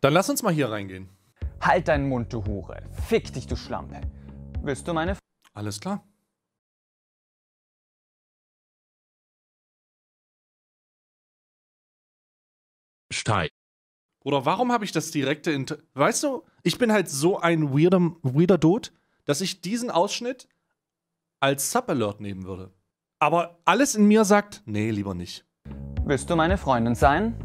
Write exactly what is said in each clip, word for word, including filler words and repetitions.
Dann lass uns mal hier reingehen. Halt deinen Mund, du Hure. Fick dich, du Schlampe. Willst du meine... Alles klar. Stein. Oder warum habe ich das direkte Inter Weißt du, ich bin halt so ein weirder, weirder Dude, dass ich diesen Ausschnitt als Sub-Alert nehmen würde. Aber alles in mir sagt, nee, lieber nicht. Willst du meine Freundin sein?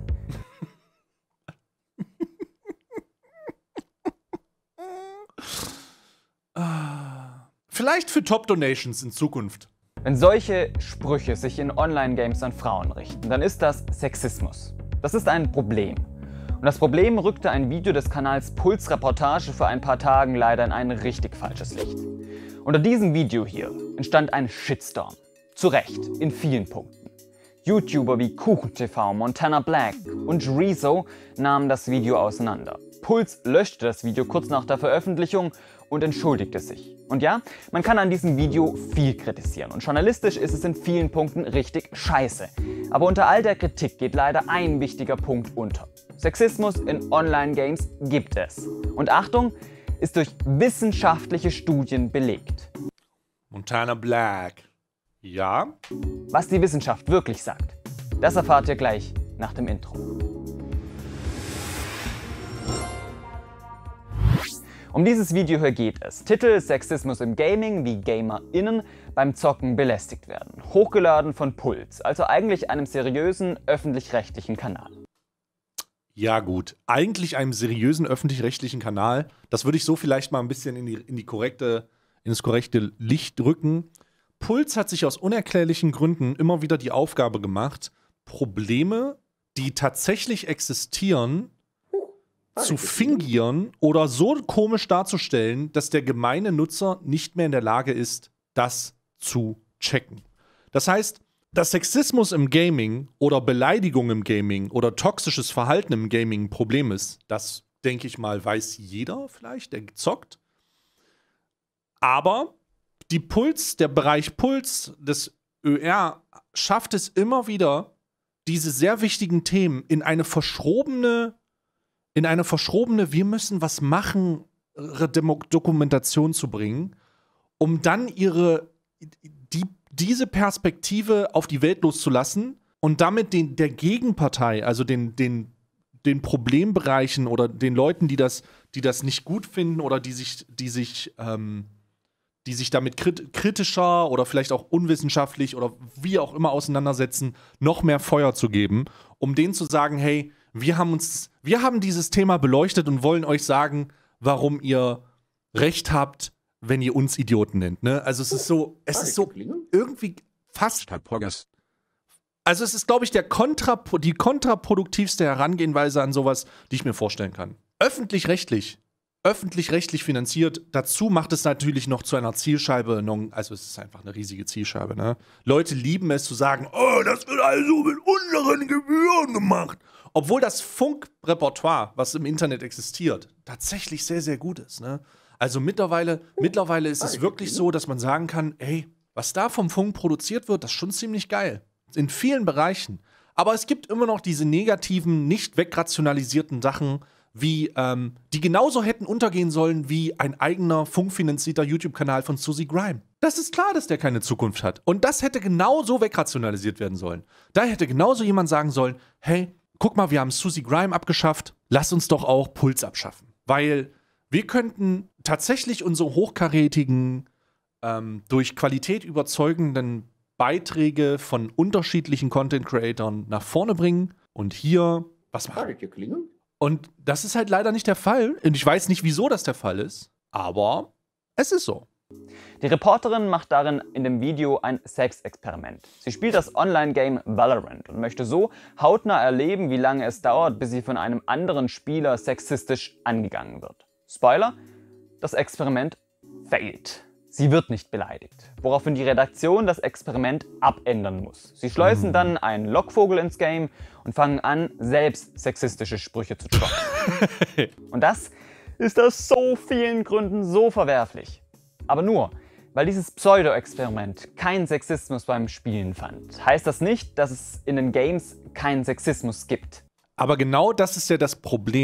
Vielleicht für Top-Donations in Zukunft. Wenn solche Sprüche sich in Online-Games an Frauen richten, dann ist das Sexismus. Das ist ein Problem. Und das Problem rückte ein Video des Kanals Puls Reportage vor ein paar Tagen leider in ein richtig falsches Licht. Unter diesem Video hier entstand ein Shitstorm. Zu Recht, in vielen Punkten. YouTuber wie KuchenTV, Montana Black und Rezo nahmen das Video auseinander. Puls löschte das Video kurz nach der Veröffentlichung und entschuldigte sich. Und ja, man kann an diesem Video viel kritisieren und journalistisch ist es in vielen Punkten richtig scheiße. Aber unter all der Kritik geht leider ein wichtiger Punkt unter. Sexismus in Online-Games gibt es. Und Achtung, ist durch wissenschaftliche Studien belegt. Montana Black. Ja? Was die Wissenschaft wirklich sagt, das erfahrt ihr gleich nach dem Intro. Um dieses Video hier geht es. Titel: Sexismus im Gaming, wie GamerInnen beim Zocken belästigt werden. Hochgeladen von Puls, also eigentlich einem seriösen öffentlich-rechtlichen Kanal. Ja gut, eigentlich einem seriösen öffentlich-rechtlichen Kanal. Das würde ich so vielleicht mal ein bisschen in, die, in, die korrekte, in das korrekte Licht rücken. Puls hat sich aus unerklärlichen Gründen immer wieder die Aufgabe gemacht, Probleme, die tatsächlich existieren, zu fingieren oder so komisch darzustellen, dass der gemeine Nutzer nicht mehr in der Lage ist, das zu checken. Das heißt, dass Sexismus im Gaming oder Beleidigung im Gaming oder toxisches Verhalten im Gaming ein Problem ist, das, denke ich mal, weiß jeder vielleicht, der zockt. Aber die Puls, der Bereich Puls des Ö R schafft es immer wieder, diese sehr wichtigen Themen in eine verschrobene in eine verschrobene, wir müssen was machen, Demo Dokumentation zu bringen, um dann ihre, die, diese Perspektive auf die Welt loszulassen und damit den, der Gegenpartei, also den, den, den Problembereichen oder den Leuten, die das, die das nicht gut finden oder die sich, die sich, ähm, die sich damit krit kritischer oder vielleicht auch unwissenschaftlich oder wie auch immer auseinandersetzen, noch mehr Feuer zu geben, um denen zu sagen, hey, Wir haben uns, wir haben dieses Thema beleuchtet und wollen euch sagen, warum ihr recht habt, wenn ihr uns Idioten nennt. Ne? Also es ist so, es ist so irgendwie fast. Also es ist, glaube ich, der kontra, die kontraproduktivste Herangehensweise an sowas, die ich mir vorstellen kann. Öffentlich-rechtlich, öffentlich-rechtlich finanziert. Dazu macht es natürlich noch zu einer Zielscheibe. Also es ist einfach eine riesige Zielscheibe. Ne? Leute lieben es zu sagen, oh, das wird also mit unseren Gebühren gemacht. Obwohl das Funkrepertoire, was im Internet existiert, tatsächlich sehr, sehr gut ist. Ne? Also mittlerweile, mittlerweile ist es wirklich so, dass man sagen kann, ey, was da vom Funk produziert wird, das ist schon ziemlich geil. In vielen Bereichen. Aber es gibt immer noch diese negativen, nicht wegrationalisierten Sachen, wie, ähm, die genauso hätten untergehen sollen wie ein eigener funkfinanzierter YouTube-Kanal von Susie Grime. Das ist klar, dass der keine Zukunft hat. Und das hätte genauso wegrationalisiert werden sollen. Da hätte genauso jemand sagen sollen, hey, guck mal, wir haben Susie Grime abgeschafft, lass uns doch auch Puls abschaffen. Weil wir könnten tatsächlich unsere hochkarätigen, ähm, durch Qualität überzeugenden Beiträge von unterschiedlichen Content-Creatoren nach vorne bringen und hier was machen. Und das ist halt leider nicht der Fall. Und ich weiß nicht, wieso das der Fall ist, aber es ist so. Die Reporterin macht darin in dem Video ein Selbstexperiment. Sie spielt das Online-Game Valorant und möchte so hautnah erleben, wie lange es dauert, bis sie von einem anderen Spieler sexistisch angegangen wird. Spoiler: Das Experiment failed. Sie wird nicht beleidigt, woraufhin die Redaktion das Experiment abändern muss. Sie schleusen dann einen Lockvogel ins Game und fangen an, selbst sexistische Sprüche zu droppen. Und das ist aus so vielen Gründen so verwerflich. Aber nur, weil dieses Pseudo-Experiment keinen Sexismus beim Spielen fand, heißt das nicht, dass es in den Games keinen Sexismus gibt. Aber genau das ist ja das Problem,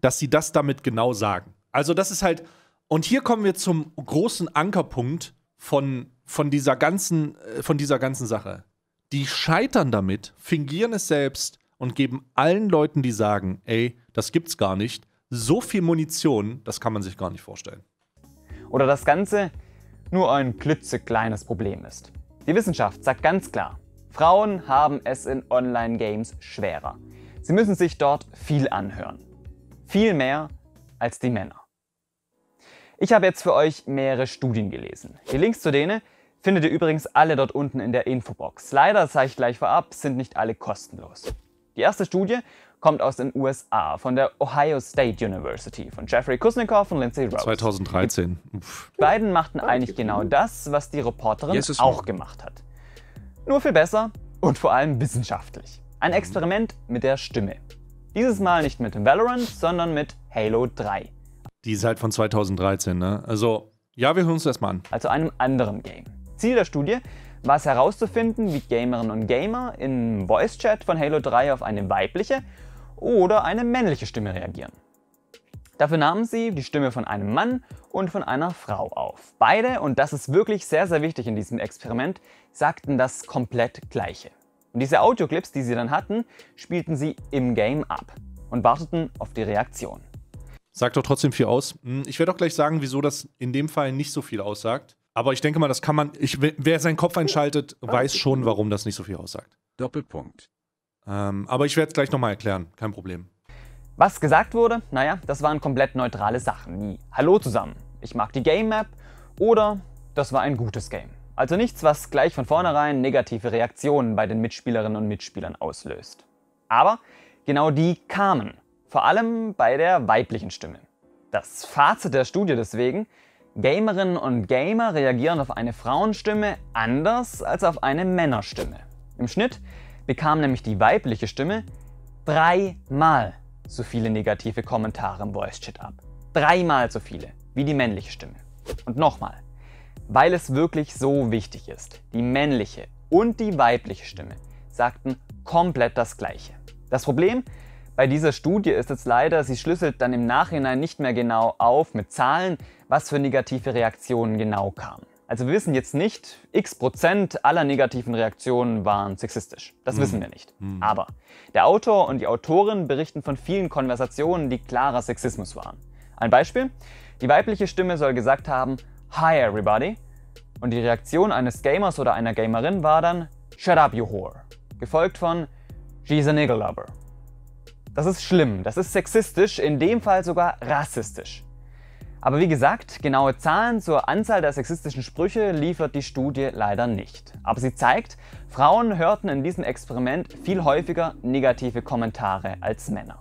dass sie das damit genau sagen. Also das ist halt, und hier kommen wir zum großen Ankerpunkt von, von, dieser ganzen, von dieser ganzen Sache. Die scheitern damit, fingieren es selbst und geben allen Leuten, die sagen, ey, das gibt's gar nicht, so viel Munition, das kann man sich gar nicht vorstellen. Oder das Ganze nur ein klitzekleines Problem ist. Die Wissenschaft sagt ganz klar, Frauen haben es in Online-Games schwerer. Sie müssen sich dort viel anhören. Viel mehr als die Männer. Ich habe jetzt für euch mehrere Studien gelesen. Die Links zu denen findet ihr übrigens alle dort unten in der Infobox. Leider, sage ich gleich vorab, sind nicht alle kostenlos. Die erste Studie kommt aus den U S A von der Ohio State University von Jeffrey Kusnikoff und Lindsay Rose. zweitausenddreizehn. Die beiden machten eigentlich genau das, was die Reporterin Yes, auch gemacht hat. Nur viel besser und vor allem wissenschaftlich. Ein Experiment mit der Stimme. Dieses Mal nicht mit Valorant, sondern mit Halo drei. Die ist halt von zweitausenddreizehn, ne? Also, ja, wir hören uns das mal an. Also einem anderen Game. Ziel der Studie war es herauszufinden, wie Gamerinnen und Gamer im Voice-Chat von Halo drei auf eine weibliche oder eine männliche Stimme reagieren. Dafür nahmen sie die Stimme von einem Mann und von einer Frau auf. Beide, und das ist wirklich sehr, sehr wichtig in diesem Experiment, sagten das komplett Gleiche. Und diese Audioclips, die sie dann hatten, spielten sie im Game ab und warteten auf die Reaktion. Sagt doch trotzdem viel aus. Ich werde auch gleich sagen, wieso das in dem Fall nicht so viel aussagt. Aber ich denke mal, das kann man, ich, wer seinen Kopf einschaltet, weiß schon, warum das nicht so viel aussagt. Doppelpunkt. Ähm, aber ich werde es gleich nochmal erklären, kein Problem. Was gesagt wurde, naja, das waren komplett neutrale Sachen, wie Hallo zusammen, ich mag die Game Map oder das war ein gutes Game. Also nichts, was gleich von vornherein negative Reaktionen bei den Mitspielerinnen und Mitspielern auslöst. Aber genau die kamen, vor allem bei der weiblichen Stimme. Das Fazit der Studie deswegen: Gamerinnen und Gamer reagieren auf eine Frauenstimme anders als auf eine Männerstimme. Im Schnitt bekam nämlich die weibliche Stimme dreimal so viele negative Kommentare im Voice-Chat ab. Dreimal so viele wie die männliche Stimme. Und nochmal, weil es wirklich so wichtig ist, die männliche und die weibliche Stimme sagten komplett das Gleiche. Das Problem bei dieser Studie ist jetzt leider, sie schlüsselt dann im Nachhinein nicht mehr genau auf mit Zahlen, was für negative Reaktionen genau kamen. Also wir wissen jetzt nicht, x Prozent aller negativen Reaktionen waren sexistisch. Das Hm. wissen wir nicht. Hm. Aber der Autor und die Autorin berichten von vielen Konversationen, die klarer Sexismus waren. Ein Beispiel: Die weibliche Stimme soll gesagt haben, "Hi everybody", und die Reaktion eines Gamers oder einer Gamerin war dann "Shut up you whore", gefolgt von "She's a nigger lover". Das ist schlimm, das ist sexistisch, in dem Fall sogar rassistisch. Aber wie gesagt, genaue Zahlen zur Anzahl der sexistischen Sprüche liefert die Studie leider nicht. Aber sie zeigt, Frauen hörten in diesem Experiment viel häufiger negative Kommentare als Männer.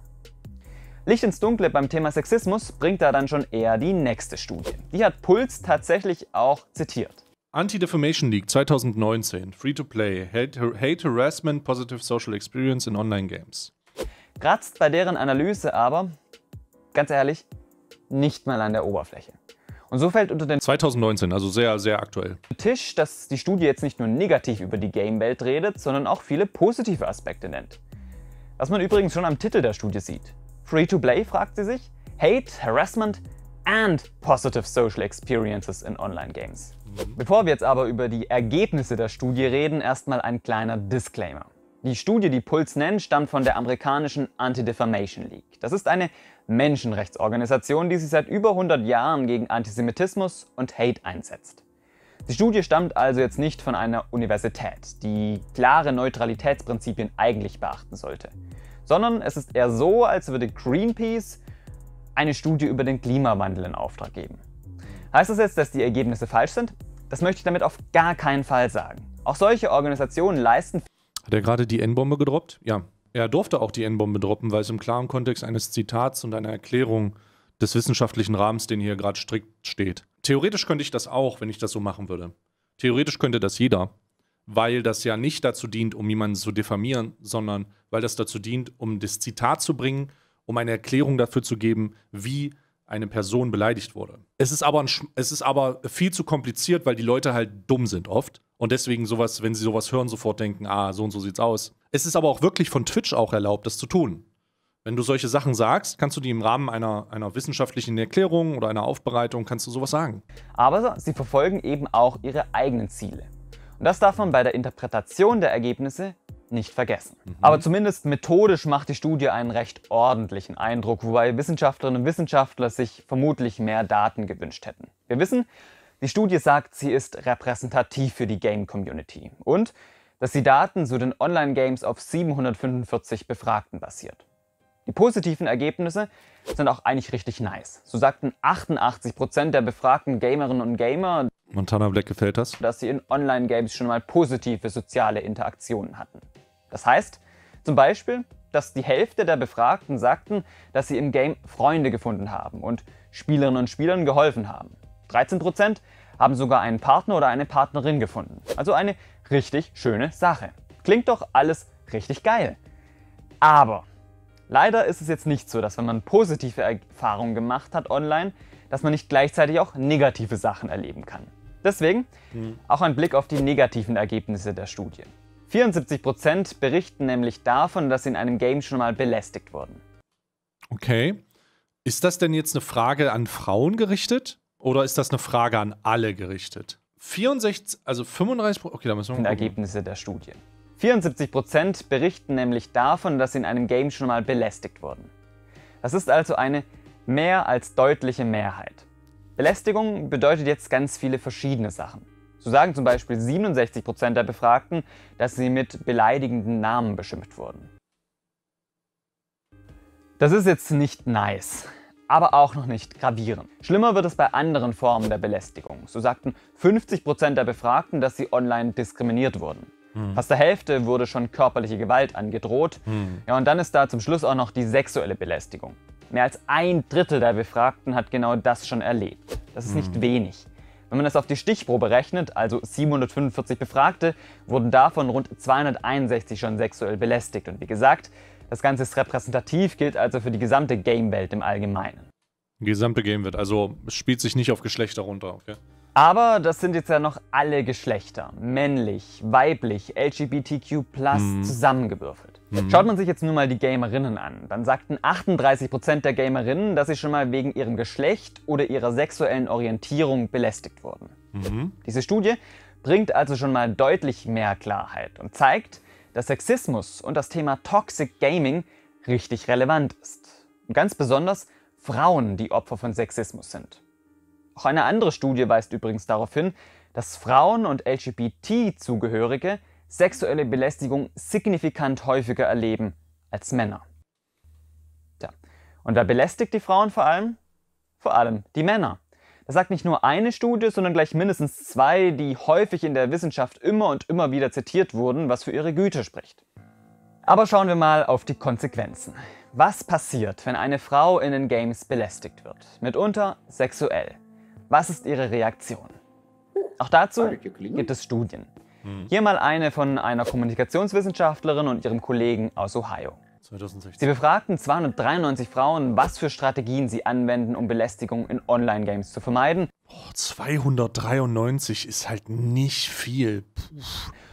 Licht ins Dunkle beim Thema Sexismus bringt da dann schon eher die nächste Studie. Die hat Puls tatsächlich auch zitiert. Anti-Defamation League zweitausendneunzehn, Free-to-Play, Hate, Hate Harassment, Positive Social Experience in Online Games. Kratzt bei deren Analyse aber, ganz ehrlich, nicht mal an der Oberfläche. Und so fällt unter den zweitausendneunzehn, also sehr, sehr aktuell. Tisch, dass die Studie jetzt nicht nur negativ über die Game-Welt redet, sondern auch viele positive Aspekte nennt. Was man übrigens schon am Titel der Studie sieht. Free-to-Play, fragt sie sich, Hate, Harassment and Positive Social Experiences in Online-Games. Mhm. Bevor wir jetzt aber über die Ergebnisse der Studie reden, erstmal ein kleiner Disclaimer. Die Studie, die Puls nennt, stammt von der amerikanischen Anti-Defamation League. Das ist eine Menschenrechtsorganisation, die sich seit über hundert Jahren gegen Antisemitismus und Hate einsetzt. Die Studie stammt also jetzt nicht von einer Universität, die klare Neutralitätsprinzipien eigentlich beachten sollte, sondern es ist eher so, als würde Greenpeace eine Studie über den Klimawandel in Auftrag geben. Heißt das jetzt, dass die Ergebnisse falsch sind? Das möchte ich damit auf gar keinen Fall sagen. Auch solche Organisationen leisten... Hat er gerade die N-Bombe gedroppt? Ja. Er durfte auch die N-Bombe droppen, weil es im klaren Kontext eines Zitats und einer Erklärung des wissenschaftlichen Rahmens, den hier gerade strikt steht. Theoretisch könnte ich das auch, wenn ich das so machen würde. Theoretisch könnte das jeder, weil das ja nicht dazu dient, um jemanden zu diffamieren, sondern weil das dazu dient, um das Zitat zu bringen, um eine Erklärung dafür zu geben, wie eine Person beleidigt wurde. Es ist aber, ein, es ist aber viel zu kompliziert, weil die Leute halt dumm sind oft und deswegen sowas, wenn sie sowas hören, sofort denken, ah, so und so sieht's aus. Es ist aber auch wirklich von Twitch auch erlaubt, das zu tun. Wenn du solche Sachen sagst, kannst du die im Rahmen einer, einer wissenschaftlichen Erklärung oder einer Aufbereitung, kannst du sowas sagen. Aber sie verfolgen eben auch ihre eigenen Ziele. Und das darf man bei der Interpretation der Ergebnisse nicht vergessen. Mhm. Aber zumindest methodisch macht die Studie einen recht ordentlichen Eindruck, wobei Wissenschaftlerinnen und Wissenschaftler sich vermutlich mehr Daten gewünscht hätten. Wir wissen, die Studie sagt, sie ist repräsentativ für die Game-Community und dass die Daten zu den Online-Games auf siebenhundertfünfundvierzig Befragten basiert. Die positiven Ergebnisse sind auch eigentlich richtig nice. So sagten achtundachtzig Prozent der befragten Gamerinnen und Gamer, Montana Black gefällt das, dass sie in Online-Games schon mal positive soziale Interaktionen hatten. Das heißt zum Beispiel, dass die Hälfte der Befragten sagten, dass sie im Game Freunde gefunden haben und Spielerinnen und Spielern geholfen haben. dreizehn Prozent haben sogar einen Partner oder eine Partnerin gefunden. Also eine richtig schöne Sache. Klingt doch alles richtig geil. Aber leider ist es jetzt nicht so, dass wenn man positive Erfahrungen gemacht hat online, dass man nicht gleichzeitig auch negative Sachen erleben kann. Deswegen mhm. auch ein Blick auf die negativen Ergebnisse der Studie. vierundsiebzig Prozent berichten nämlich davon, dass sie in einem Game schon mal belästigt wurden. Okay. Ist das denn jetzt eine Frage an Frauen gerichtet oder ist das eine Frage an alle gerichtet? vierundsechzig, also fünfunddreißig Prozent, okay, da müssen wir mal gucken. Ergebnisse der Studie. vierundsiebzig Prozent berichten nämlich davon, dass sie in einem Game schon mal belästigt wurden. Das ist also eine mehr als deutliche Mehrheit. Belästigung bedeutet jetzt ganz viele verschiedene Sachen. So sagen zum Beispiel siebenundsechzig Prozent der Befragten, dass sie mit beleidigenden Namen beschimpft wurden. Das ist jetzt nicht nice, aber auch noch nicht gravierend. Schlimmer wird es bei anderen Formen der Belästigung. So sagten fünfzig Prozent der Befragten, dass sie online diskriminiert wurden. Hm. Fast der Hälfte wurde schon körperliche Gewalt angedroht. Hm. Ja, und dann ist da zum Schluss auch noch die sexuelle Belästigung. Mehr als ein Drittel der Befragten hat genau das schon erlebt. Das ist hm. nicht wenig. Wenn man das auf die Stichprobe rechnet, also siebenhundertfünfundvierzig Befragte, wurden davon rund zweihunderteinundsechzig schon sexuell belästigt. Und wie gesagt, das Ganze ist repräsentativ, gilt also für die gesamte Game-Welt im Allgemeinen. Die gesamte Game-Welt, also es spielt sich nicht auf Geschlechter runter, okay? Aber das sind jetzt ja noch alle Geschlechter, männlich, weiblich, L G B T Q plus, mhm. zusammengewürfelt. Mhm. Schaut man sich jetzt nur mal die Gamerinnen an, dann sagten achtunddreißig Prozent der Gamerinnen, dass sie schon mal wegen ihrem Geschlecht oder ihrer sexuellen Orientierung belästigt wurden. Mhm. Diese Studie bringt also schon mal deutlich mehr Klarheit und zeigt, dass Sexismus und das Thema Toxic Gaming richtig relevant ist. Und ganz besonders Frauen, die Opfer von Sexismus sind. Auch eine andere Studie weist übrigens darauf hin, dass Frauen und L G B T-Zugehörige sexuelle Belästigung signifikant häufiger erleben als Männer. Tja. Und wer belästigt die Frauen vor allem? Vor allem die Männer. Das sagt nicht nur eine Studie, sondern gleich mindestens zwei, die häufig in der Wissenschaft immer und immer wieder zitiert wurden, was für ihre Güte spricht. Aber schauen wir mal auf die Konsequenzen. Was passiert, wenn eine Frau in den Games belästigt wird? Mitunter sexuell. Was ist ihre Reaktion? Auch dazu gibt es Studien. Hier mal eine von einer Kommunikationswissenschaftlerin und ihrem Kollegen aus Ohio. zweitausendsechzehn. Sie befragten zweihundertdreiundneunzig Frauen, was für Strategien sie anwenden, um Belästigung in Online-Games zu vermeiden. Oh, zweihundertdreiundneunzig ist halt nicht viel. Puh.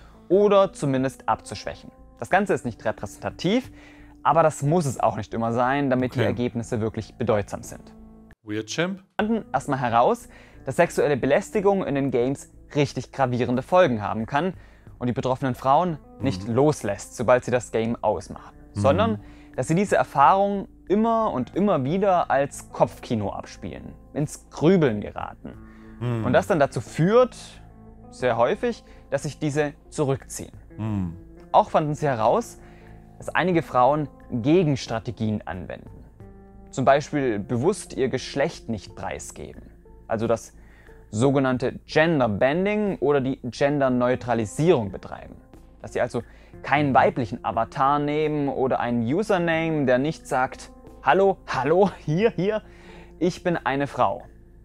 Oder zumindest abzuschwächen. Das Ganze ist nicht repräsentativ, aber das muss es auch nicht immer sein, damit okay. die Ergebnisse wirklich bedeutsam sind. Weird Champ? Wir fanden erstmal heraus, dass sexuelle Belästigung in den Games richtig gravierende Folgen haben kann und die betroffenen Frauen nicht mhm. loslässt, sobald sie das Game ausmachen, mhm. sondern dass sie diese Erfahrung immer und immer wieder als Kopfkino abspielen, ins Grübeln geraten. Mhm. Und das dann dazu führt, sehr häufig, dass sich diese zurückziehen. Mhm. Auch fanden sie heraus, dass einige Frauen Gegenstrategien anwenden. Zum Beispiel bewusst ihr Geschlecht nicht preisgeben. Also das sogenannte Gender Bending oder die Gender-Neutralisierung betreiben. Dass sie also keinen weiblichen Avatar nehmen oder einen Username, der nicht sagt, hallo, hallo, hier, hier, ich bin eine Frau.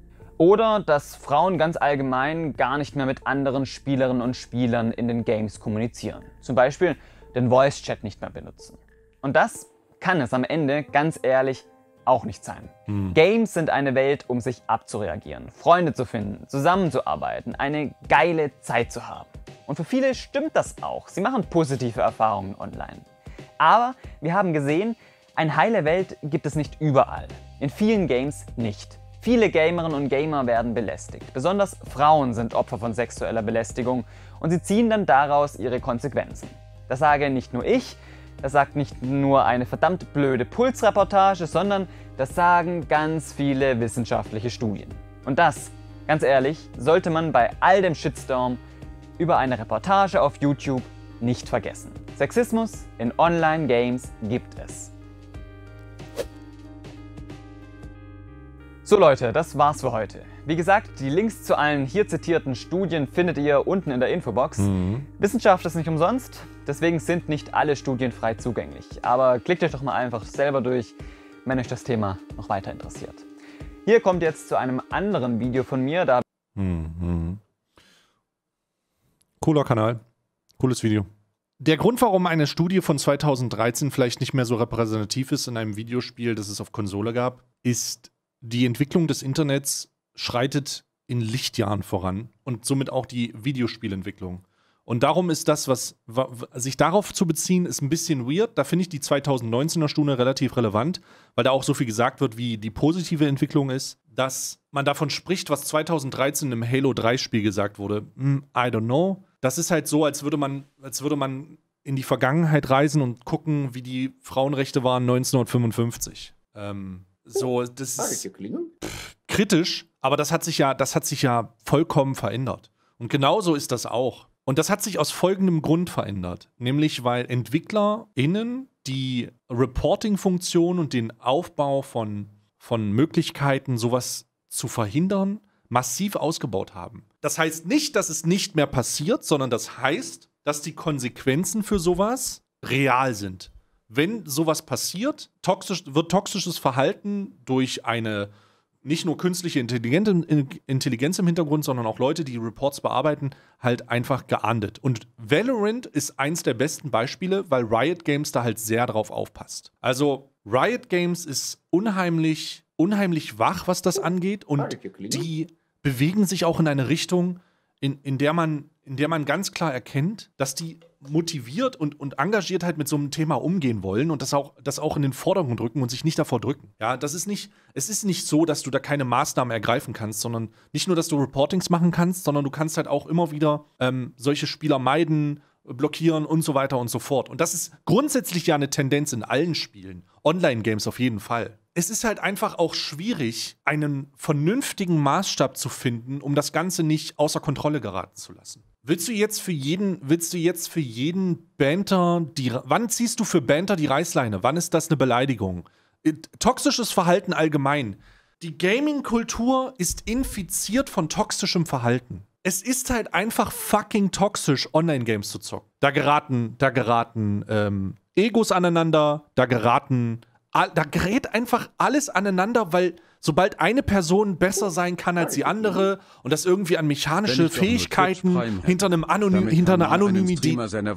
Oder dass Frauen ganz allgemein gar nicht mehr mit anderen Spielerinnen und Spielern in den Games kommunizieren. Zum Beispiel den Voice-Chat nicht mehr benutzen. Und das kann es am Ende, ganz ehrlich, auch nicht sein. Hm. Games sind eine Welt, um sich abzureagieren, Freunde zu finden, zusammenzuarbeiten, eine geile Zeit zu haben. Und für viele stimmt das auch. Sie machen positive Erfahrungen online. Aber wir haben gesehen, Eine heile Welt gibt es nicht überall. In vielen Games nicht. Viele Gamerinnen und Gamer werden belästigt. Besonders Frauen sind Opfer von sexueller Belästigung und sie ziehen dann daraus ihre Konsequenzen. Das sage nicht nur ich, das sagt nicht nur eine verdammt blöde Puls-Reportage, sondern das sagen ganz viele wissenschaftliche Studien. Und das, ganz ehrlich, sollte man bei all dem Shitstorm über eine Reportage auf YouTube nicht vergessen. Sexismus in Online-Games gibt es. So Leute, das war's für heute. Wie gesagt, die Links zu allen hier zitierten Studien findet ihr unten in der Infobox. Mhm. Wissenschaft ist nicht umsonst, deswegen sind nicht alle Studien frei zugänglich. Aber klickt euch doch mal einfach selber durch, wenn euch das Thema noch weiter interessiert. Hier kommt jetzt zu einem anderen Video von mir. Da mhm. Cooler Kanal, cooles Video. Der Grund, warum eine Studie von zweitausenddreizehn vielleicht nicht mehr so repräsentativ ist in einem Videospiel, das es auf Konsole gab, ist, die Entwicklung des Internets schreitet in Lichtjahren voran und somit auch die Videospielentwicklung. Und darum ist das, was sich darauf zu beziehen, ist ein bisschen weird. Da finde ich die zweitausendneunzehner Studie relativ relevant, weil da auch so viel gesagt wird, wie die positive Entwicklung ist, dass man davon spricht, was zweitausenddreizehn im Halo drei Spiel gesagt wurde. Hm, I don't know. Das ist halt so, als würde man, als würde man in die Vergangenheit reisen und gucken, wie die Frauenrechte waren neunzehnhundertfünfundfünfzig. Ähm, so, das ist pff, kritisch, aber das hat sich ja, das hat sich ja vollkommen verändert. Und genauso ist das auch. Und das hat sich aus folgendem Grund verändert. Nämlich, weil EntwicklerInnen die Reporting-Funktion und den Aufbau von, von Möglichkeiten, sowas zu verhindern, massiv ausgebaut haben. Das heißt nicht, dass es nicht mehr passiert, sondern das heißt, dass die Konsequenzen für sowas real sind. Wenn sowas passiert, toxisch, wird toxisches Verhalten durch eine nicht nur künstliche Intelligenz im Hintergrund, sondern auch Leute, die Reports bearbeiten, halt einfach geahndet. Und Valorant ist eins der besten Beispiele, weil Riot Games da halt sehr drauf aufpasst. Also Riot Games ist unheimlich, unheimlich wach, was das angeht, und die bewegen sich auch in eine Richtung, in, in, der man, in der man ganz klar erkennt, dass die motiviert und, und engagiert halt mit so einem Thema umgehen wollen und das auch, das auch in den Vordergrund rücken und sich nicht davor drücken. Ja, das ist nicht, es ist nicht so, dass du da keine Maßnahmen ergreifen kannst, sondern nicht nur, dass du Reportings machen kannst, sondern du kannst halt auch immer wieder ähm, solche Spieler meiden, blockieren und so weiter und so fort. Und das ist grundsätzlich ja eine Tendenz in allen Spielen. Online-Games auf jeden Fall. Es ist halt einfach auch schwierig, einen vernünftigen Maßstab zu finden, um das Ganze nicht außer Kontrolle geraten zu lassen. Willst du jetzt für jeden, willst du jetzt für jeden Banter die, wann ziehst du für Banter die Reißleine? Wann ist das eine Beleidigung? Toxisches Verhalten allgemein. Die Gaming-Kultur ist infiziert von toxischem Verhalten. Es ist halt einfach fucking toxisch, Online-Games zu zocken. Da geraten, da geraten ähm, Egos aneinander, da geraten, da gerät einfach alles aneinander, weil sobald eine Person besser sein kann als die andere und das irgendwie an mechanische Fähigkeiten hinter einem Anonym, hinter einer Anonymität,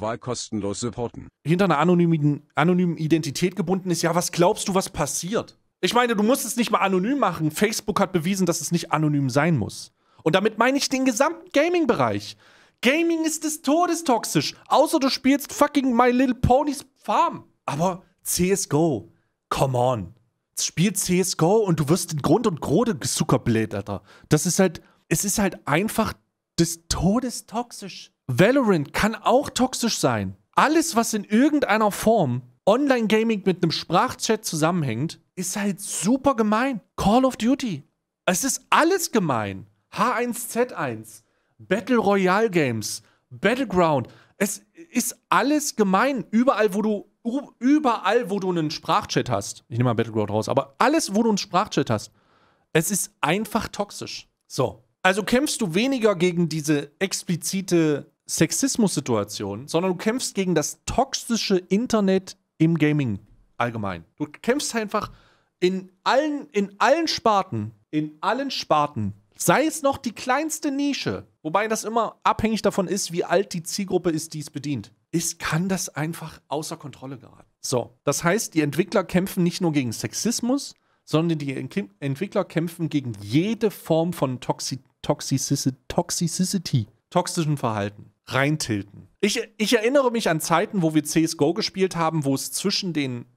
hinter einer anonymen, anonymen Identität gebunden ist, ja, was glaubst du, was passiert? Ich meine, du musst es nicht mal anonym machen. Facebook hat bewiesen, dass es nicht anonym sein muss. Und damit meine ich den gesamten Gaming-Bereich. Gaming ist des Todes toxisch. Außer du spielst fucking My Little Ponies Farm. Aber C S G O, come on. Spiel C S G O und du wirst in Grund und Grode gezuckerbläht, Alter. Das ist halt, es ist halt einfach des Todes toxisch. Valorant kann auch toxisch sein. Alles, was in irgendeiner Form Online-Gaming mit einem Sprachchat zusammenhängt, ist halt super gemein. Call of Duty. Es ist alles gemein. H eins Z eins, Battle Royale Games, Battleground. Es ist alles gemein. Überall, wo du, überall, wo du einen Sprachchat hast. Ich nehme mal Battleground raus, aber alles, wo du einen Sprachchat hast. Es ist einfach toxisch. So. Also kämpfst du weniger gegen diese explizite Sexismus-Situation, sondern du kämpfst gegen das toxische Internet im Gaming allgemein. Du kämpfst einfach in allen, in allen Sparten, in allen Sparten, sei es noch die kleinste Nische, wobei das immer abhängig davon ist, wie alt die Zielgruppe ist, die es bedient, ist, kann das einfach außer Kontrolle geraten. So, das heißt, die Entwickler kämpfen nicht nur gegen Sexismus, sondern die Ent- Entwickler kämpfen gegen jede Form von Toxi- Toxicity, Toxicity, toxischem Verhalten. Reintilten. Ich, ich erinnere mich an Zeiten, wo wir C S G O gespielt haben, wo es zwischen den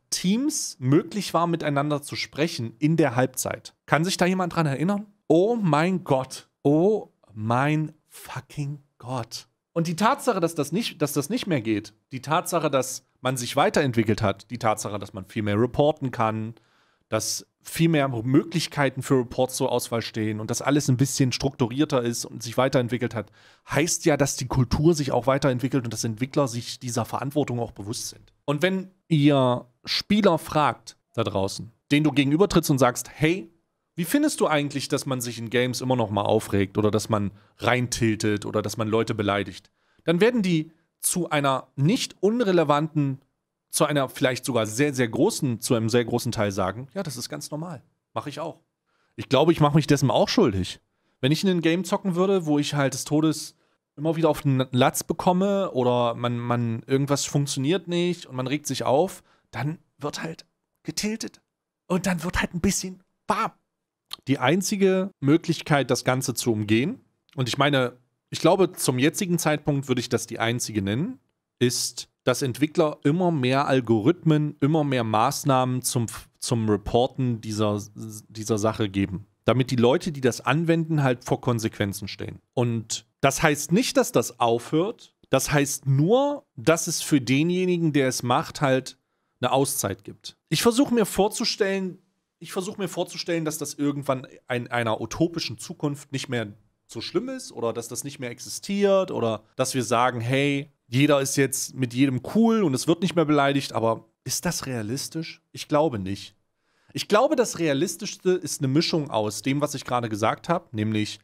Teams möglich war, miteinander zu sprechen in der Halbzeit. Kann sich da jemand dran erinnern? Oh mein Gott. Oh mein fucking Gott. Und die Tatsache, dass das nicht, dass das nicht mehr geht, die Tatsache, dass man sich weiterentwickelt hat, die Tatsache, dass man viel mehr reporten kann, dass viel mehr Möglichkeiten für Reports zur Auswahl stehen und dass alles ein bisschen strukturierter ist und sich weiterentwickelt hat, heißt ja, dass die Kultur sich auch weiterentwickelt und dass Entwickler sich dieser Verantwortung auch bewusst sind. Und wenn ihr Spieler fragt da draußen, denen du gegenübertrittst und sagst, hey, wie findest du eigentlich, dass man sich in Games immer noch mal aufregt oder dass man reintiltet oder dass man Leute beleidigt, dann werden die zu einer nicht unrelevanten, zu einer vielleicht sogar sehr, sehr großen, zu einem sehr großen Teil sagen, ja, das ist ganz normal. Mache ich auch. Ich glaube, ich mache mich dessen auch schuldig. Wenn ich in ein Game zocken würde, wo ich halt des Todes immer wieder auf den Latz bekomme oder man, man irgendwas funktioniert nicht und man regt sich auf, dann wird halt getiltet. Und dann wird halt ein bisschen bam. Die einzige Möglichkeit, das Ganze zu umgehen, und ich meine, ich glaube, zum jetzigen Zeitpunkt würde ich das die einzige nennen, ist, dass Entwickler immer mehr Algorithmen, immer mehr Maßnahmen zum, zum Reporten dieser, dieser Sache geben. Damit die Leute, die das anwenden, halt vor Konsequenzen stehen. Und das heißt nicht, dass das aufhört. Das heißt nur, dass es für denjenigen, der es macht, halt eine Auszeit gibt. Ich versuche mir vorzustellen, ich versuche mir vorzustellen, dass das irgendwann in einer utopischen Zukunft nicht mehr so schlimm ist oder dass das nicht mehr existiert oder dass wir sagen, hey, jeder ist jetzt mit jedem cool und es wird nicht mehr beleidigt, aber ist das realistisch? Ich glaube nicht. Ich glaube, das Realistischste ist eine Mischung aus dem, was ich gerade gesagt habe, nämlich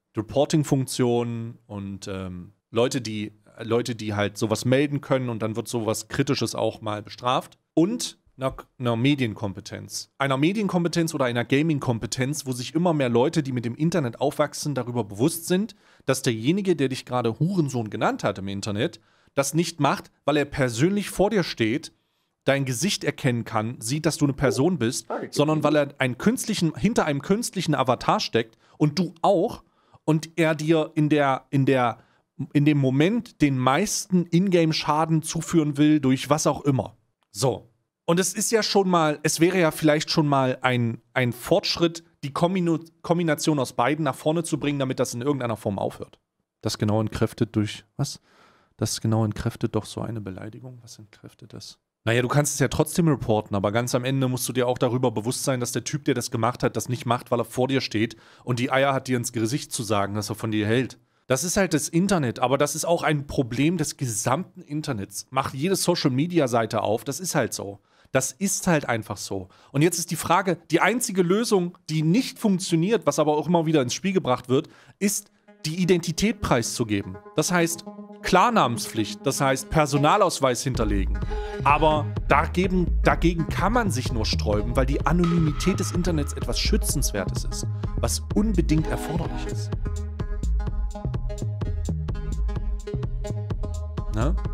Reporting-Funktionen und ähm, Leute, die, Leute, die halt sowas melden können und dann wird sowas Kritisches auch mal bestraft und einer, einer Medienkompetenz. Einer Medienkompetenz oder einer Gaming-Kompetenz, wo sich immer mehr Leute, die mit dem Internet aufwachsen, darüber bewusst sind, dass derjenige, der dich gerade Hurensohn genannt hat im Internet, das nicht macht, weil er persönlich vor dir steht, dein Gesicht erkennen kann, sieht, dass du eine Person bist, sondern weil er einen künstlichen, hinter einem künstlichen Avatar steckt und du auch und er dir in der, in der, in dem Moment den meisten Ingame-Schaden zuführen will, durch was auch immer. So. Und es ist ja schon mal, es wäre ja vielleicht schon mal ein, ein Fortschritt, die Kombino- Kombination aus beiden nach vorne zu bringen, damit das in irgendeiner Form aufhört. Das genau entkräftet durch, was? Das genau entkräftet doch so eine Beleidigung. Was entkräftet das? Naja, du kannst es ja trotzdem reporten, aber ganz am Ende musst du dir auch darüber bewusst sein, dass der Typ, der das gemacht hat, das nicht macht, weil er vor dir steht und die Eier hat, dir ins Gesicht zu sagen, dass er von dir hält. Das ist halt das Internet, aber das ist auch ein Problem des gesamten Internets. Mach jede Social-Media-Seite auf, das ist halt so. Das ist halt einfach so. Und jetzt ist die Frage, die einzige Lösung, die nicht funktioniert, was aber auch immer wieder ins Spiel gebracht wird, ist, die Identität preiszugeben. Das heißt, Klarnamenspflicht, das heißt Personalausweis hinterlegen. Aber dagegen, dagegen kann man sich nur sträuben, weil die Anonymität des Internets etwas Schützenswertes ist, was unbedingt erforderlich ist. Ne?